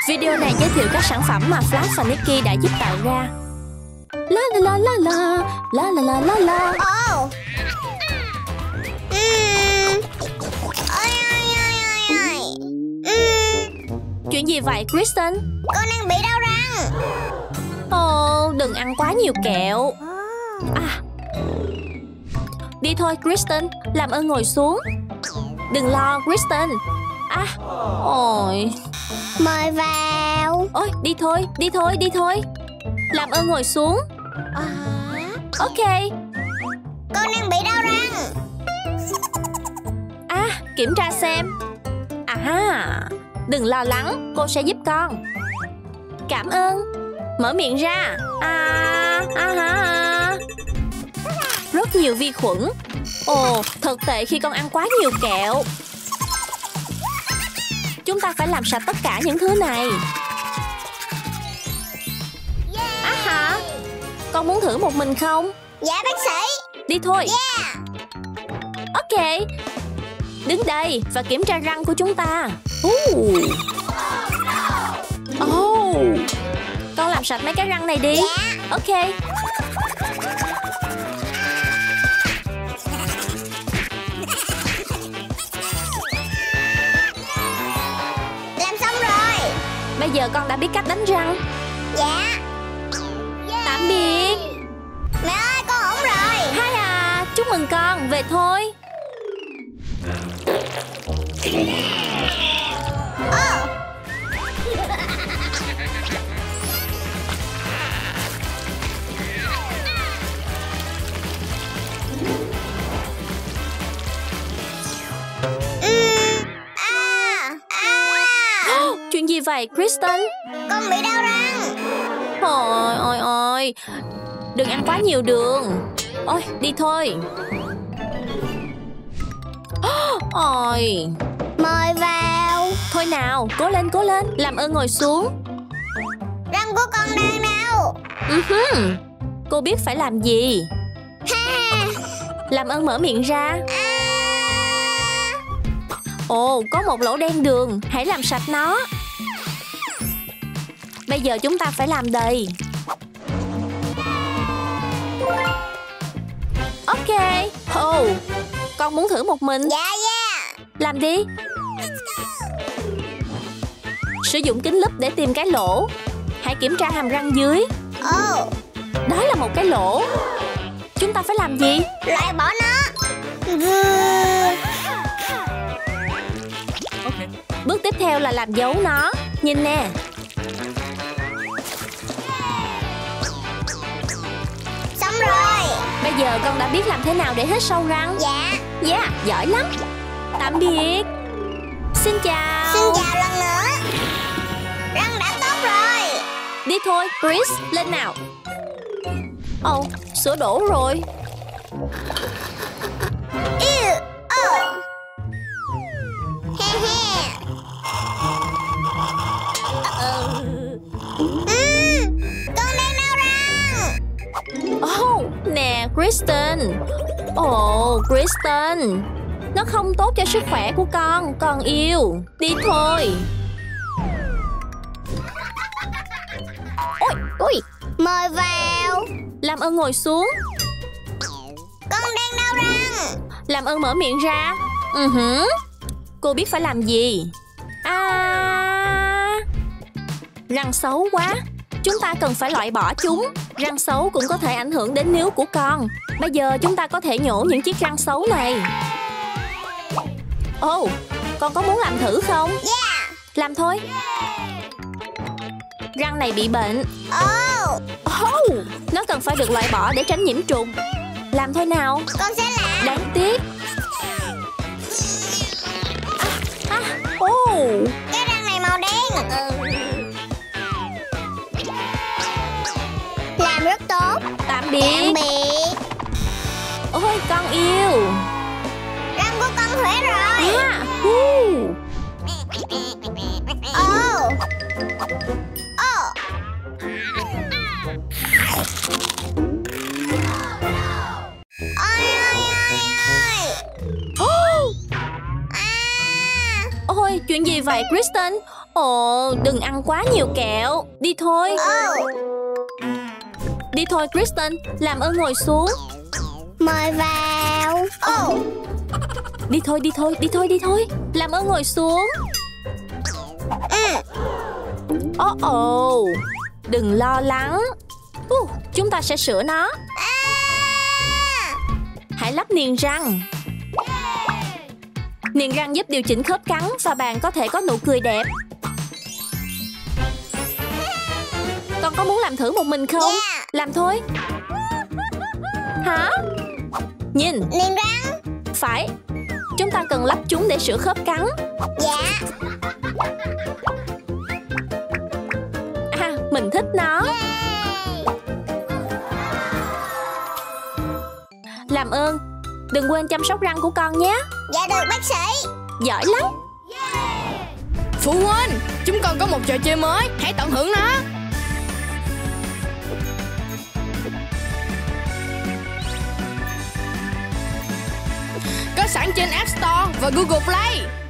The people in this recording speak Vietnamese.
Video này giới thiệu các sản phẩm mà Flash và Nicky đã giúp tạo ra. La la la la la, la la la la la. Ồ. Ôi ôi ôi ôi. Chuyện gì vậy Kristen? Con đang bị đau răng. Ồ, đừng ăn quá nhiều kẹo. Đi thôi Kristen, làm ơn ngồi xuống. Đừng lo Kristen. Ôi. Mời vào. Ôi, đi thôi, đi thôi, đi thôi. Làm ơn ngồi xuống. Ok. Con đang bị đau răng. Kiểm tra xem. Đừng lo lắng, cô sẽ giúp con. Cảm ơn. Mở miệng ra. Rất nhiều vi khuẩn. Ồ, thật tệ khi con ăn quá nhiều kẹo. Chúng ta phải làm sạch tất cả những thứ này. Con muốn thử một mình không? Dạ bác sĩ. Đi thôi. Yeah. Ok. Đứng đây và kiểm tra răng của chúng ta. Con làm sạch mấy cái răng này đi. Dạ. Ok. Làm xong rồi. Bây giờ con đã biết cách đánh răng. Dạ. Tạm biệt. Mẹ ơi, con ổn rồi. Hai chúc mừng con, về thôi. Chuyện gì vậy Kristen? Con bị đau răng. Ôi, đừng ăn quá nhiều đường. Ôi, đi thôi. Ôi. Mời vào. Thôi nào, cố lên, làm ơn ngồi xuống. Răng của con đang đau. Cô biết phải làm gì. Làm ơn mở miệng ra. Ồ, có một lỗ đen đường, hãy làm sạch nó. Bây giờ chúng ta phải làm đầy. Ok. Con muốn thử một mình. Dạ. Làm đi. Sử dụng kính lúp để tìm cái lỗ. Hãy kiểm tra hàm răng dưới. Đó là một cái lỗ. Chúng ta phải làm gì? Loại bỏ nó. Bước tiếp theo là làm dấu nó. Nhìn nè. Xong rồi. Bây giờ con đã biết làm thế nào để hít sâu răng. Dạ, giỏi lắm. Tạm biệt. Xin chào. Xin chào lần nữa. Răng đã tốt rồi. Đi thôi Chris, lên nào. Sữa đổ rồi. Con đang đau răng. Nè Kristen. Kristen, nó không tốt cho sức khỏe của con yêu. Đi thôi. Ôi. Mời vào. Làm ơn ngồi xuống. Con đang đau răng. Làm ơn mở miệng ra. Cô biết phải làm gì. Răng xấu quá. Chúng ta cần phải loại bỏ chúng. Răng xấu cũng có thể ảnh hưởng đến níu của con. Bây giờ chúng ta có thể nhổ những chiếc răng xấu này. Con có muốn làm thử không? Yeah. Làm thôi. Răng này bị bệnh. Nó cần phải được loại bỏ để tránh nhiễm trùng. Làm thôi nào. Con sẽ làm. Đáng tiếc. Cái răng này màu đen. Làm rất tốt. Tạm biệt. Ôi con yêu. Răng của con khỏe rồi. Ôi, chuyện gì vậy Kristen? Ồ, đừng ăn quá nhiều kẹo. Đi thôi. Đi thôi Kristen, làm ơn ngồi xuống. Mời vào. Đi thôi, đi thôi, đi thôi, đi thôi. Làm ơn ngồi xuống. Ồ, đừng lo lắng. Chúng ta sẽ sửa nó. Hãy lắp niềng răng. Niềng răng giúp điều chỉnh khớp cắn và bạn có thể có nụ cười đẹp. Con có muốn làm thử một mình không? Làm thôi. Hả? Nhìn. Niềng răng. Phải. Chúng ta cần lắp chúng để sửa khớp cắn. Dạ. Mình thích nó. Làm ơn, đừng quên chăm sóc răng của con nhé. Dạ được bác sĩ. Giỏi lắm. Phụ huynh, chúng con có một trò chơi mới, hãy tận hưởng nó. Có sẵn trên App Store và Google Play.